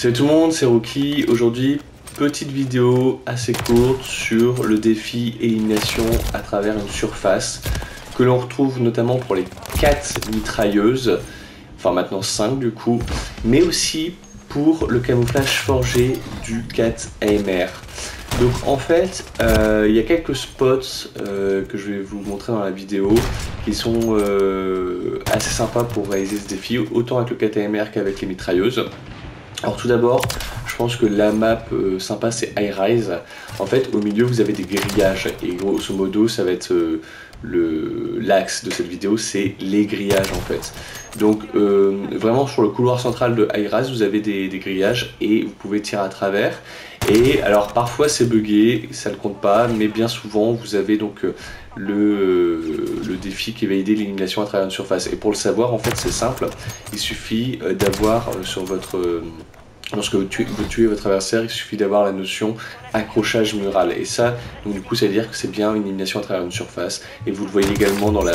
Salut tout le monde, c'est Rookie. Aujourd'hui, petite vidéo assez courte sur le défi élimination à travers une surface que l'on retrouve notamment pour les 4 mitrailleuses, enfin maintenant 5 du coup, mais aussi pour le camouflage forgé du 4 AMR. Donc en fait, il y a quelques spots que je vais vous montrer dans la vidéo qui sont assez sympas pour réaliser ce défi, autant avec le 4 AMR qu'avec les mitrailleuses. Alors tout d'abord, je pense que la map sympa c'est High Rise. En fait, au milieu vous avez des grillages et grosso modo ça va être l'axe de cette vidéo, c'est les grillages en fait. Donc vraiment sur le couloir central de High Rise vous avez des grillages et vous pouvez tirer à travers. Et alors parfois c'est buggé, ça ne compte pas, mais bien souvent vous avez donc le défi qui va aider l'élimination à travers une surface. Et pour le savoir, en fait c'est simple, il suffit d'avoir sur votre... lorsque vous tuez votre adversaire, il suffit d'avoir la notion accrochage mural. Et ça, donc, du coup, ça veut dire que c'est bien une élimination à travers une surface. Et vous le voyez également dans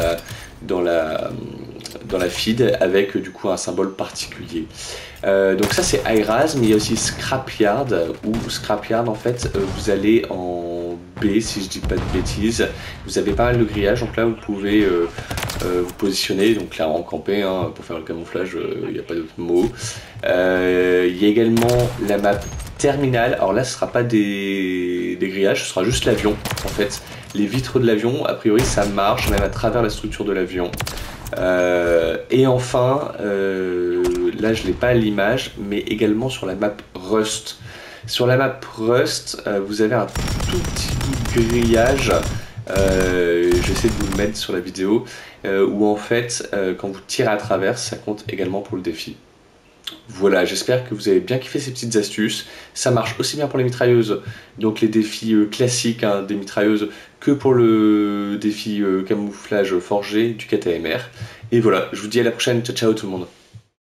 la feed avec du coup un symbole particulier. Donc ça c'est High-Rise, mais il y a aussi Scrapyard, où Scrapyard en fait vous allez en B si je dis pas de bêtises, vous avez pas mal de grillages, donc là vous pouvez vous positionner, donc là en campé hein, pour faire le camouflage, il n'y a pas d'autre mot. Il y a également la map terminale, alors là ce sera pas des grillages, ce sera juste l'avion en fait. Les vitres de l'avion, a priori ça marche même à travers la structure de l'avion. Et enfin, là je l'ai pas à l'image, mais également sur la map Rust. Sur la map Rust, vous avez un tout petit grillage, j'essaie de vous le mettre sur la vidéo, où en fait, quand vous tirez à travers, ça compte également pour le défi. Voilà, j'espère que vous avez bien kiffé ces petites astuces. Ça marche aussi bien pour les mitrailleuses, donc les défis classiques hein, des mitrailleuses, que pour le défi camouflage forgé du KTMR. Et voilà, je vous dis à la prochaine, ciao ciao tout le monde.